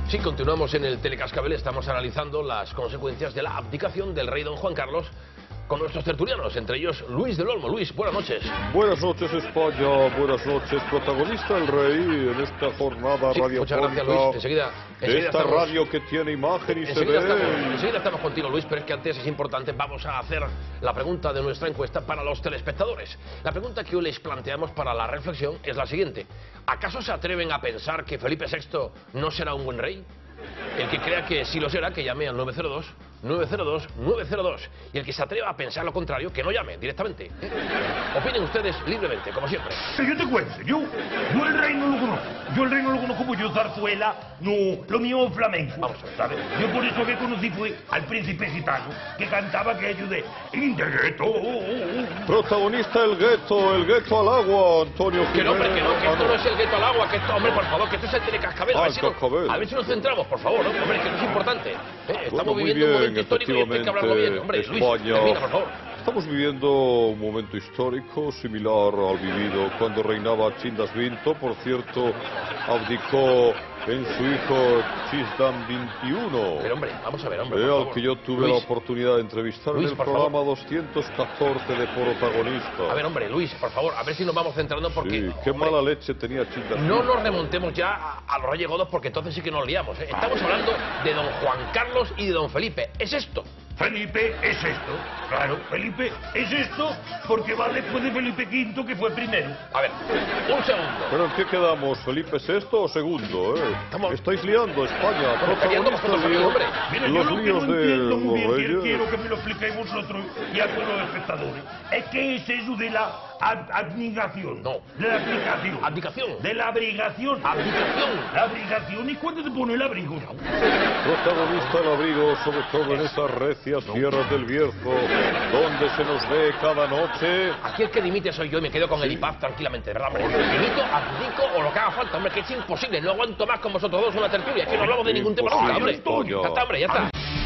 Sí, continuamos en el Telecascabel, estamos analizando las consecuencias de la abdicación del rey don Juan Carlos con nuestros tertulianos, entre ellos Luis del Olmo. Luis, buenas noches. Buenas noches, España, buenas noches, protagonista el rey en esta jornada Sí, muchas gracias, Luis. Enseguida esta estamos, radio que tiene imagen y se ve. Enseguida estamos contigo, Luis, pero es que antes es importante, vamos a hacer la pregunta de nuestra encuesta para los telespectadores. La pregunta que hoy les planteamos para la reflexión es la siguiente: ¿acaso se atreven a pensar que Felipe VI no será un buen rey? El que crea que sí lo será, que llame al 902-902-902. Y el que se atreva a pensar lo contrario, que no llame directamente. Opinen ustedes libremente, como siempre. Pero yo te cuento, yo el rey no lo conozco. Yo el rey no lo conozco porque yo zarzuela, no, lo mío es flamenco. Vamos a ver. ¿Sabes? Yo por eso que conocí fue al príncipe gitano, que cantaba aquello de "In the ghetto". Protagonista el gueto al agua, Antonio Jiménez. Que no, hombre, que esto no es el gueto al agua, que esto, hombre, por favor, que esto es el Telecascabel. Ah, el Cascabel. A ver si nos centramos, por favor, ¿no? Hombre, que no es importante. Estamos muy viviendo un bien, momento histórico y esto hay que hablarlo bien. Hombre, Luis, España. termina, por favor. Estamos viviendo un momento histórico similar al vivido cuando reinaba Chindasvinto. Por cierto, abdicó en su hijo Chisdan XXI. Pero hombre, vamos a ver, hombre, por Al favor. que yo tuve Luis, la oportunidad de entrevistar Luis, en el por programa favor. 214 de Protagonista. A ver, hombre, Luis, por favor, a ver si nos vamos centrando porque... Sí, qué hombre, mala leche tenía Chindasvinto. no nos remontemos ya a los Reyes Godos porque entonces sí que nos liamos, ¿eh? Estamos hablando de don Juan Carlos y de don Felipe. ¿Es esto? Felipe es esto, claro, Felipe es esto porque va después de Felipe V, que fue primero. A ver, un segundo. ¿Pero en qué quedamos? ¿Felipe VI o segundo? Estamos- Estáis liando, España. Estamos liando vosotros Protagonista, aquí, hombre. Mira, los yo lo que no líos de entiendo muy los bien, reyes. quiero que me lo expliquéis vosotros y a todos los espectadores, es que es eso de la abnegación. No. De la aplicación. Abdicación. De la abrigación. Abdicación. La abrigación, ¿y cuándo te pone el abrigo? Protagonista el abrigo, sobre todo en esas recias tierras del Bierzo, donde se nos ve cada noche. Aquí el que dimite soy yo y me quedo con el IPAF tranquilamente, de verdad, hombre. Dimito, abdico o lo que haga falta, hombre, que es imposible. No aguanto más con vosotros dos una tertulia. Es que no hablamos de ningún tema nunca, hombre. Imposible, Ya está, hombre, ya está.